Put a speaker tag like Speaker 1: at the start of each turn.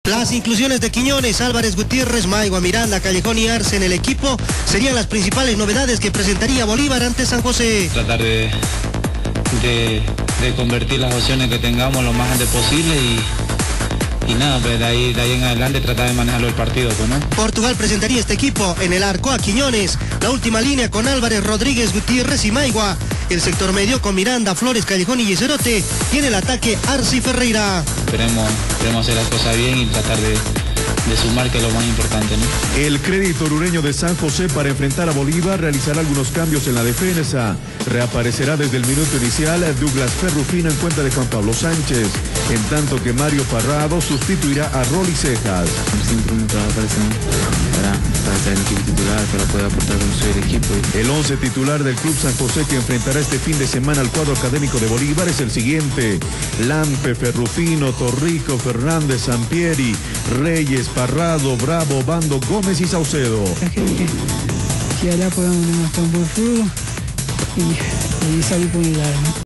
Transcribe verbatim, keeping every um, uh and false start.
Speaker 1: Las inclusiones de Quiñones, Álvarez, Gutiérrez, Maigua, Miranda, Callejón y Arce en el equipo serían las principales novedades que presentaría Bolívar ante San José.
Speaker 2: Tratar de, de, de convertir las opciones que tengamos lo más antes posible y, y nada, pues de ahí, de ahí en adelante tratar de manejarlo el partido, pues, ¿no?
Speaker 1: Portugal presentaría este equipo en el arco a Quiñones, la última línea con Álvarez, Rodríguez, Gutiérrez y Maigua, el sector medio con Miranda, Flores, Callejón y Yeserote, y en el ataque Arce y Ferreira.
Speaker 2: Esperemos, esperemos hacer las cosas bien y tratar de, de sumar, que es lo más importante, ¿no?
Speaker 3: El Crédito Orureño de San José, para enfrentar a Bolívar, realizará algunos cambios en la defensa. Reaparecerá desde el minuto inicial Douglas Ferrufino en cuenta de Juan Pablo Sánchez, en tanto que Mario Parrado sustituirá a Rolly Cejas.
Speaker 4: Siempre me trabaja para, para, para estar en el equipo titular, para poder aportar con soy el equipo.
Speaker 3: El once titular del Club San José, que enfrentará este fin de semana al cuadro académico de Bolívar, es el siguiente: Lampe, Ferrufino, Torrico, Fernández, Sampieri, Reyes, Parrado, Bravo, Bando, Gómez y Saucedo.
Speaker 5: Que allá podamos demostrar un buen fútbol y, y salir por el arma.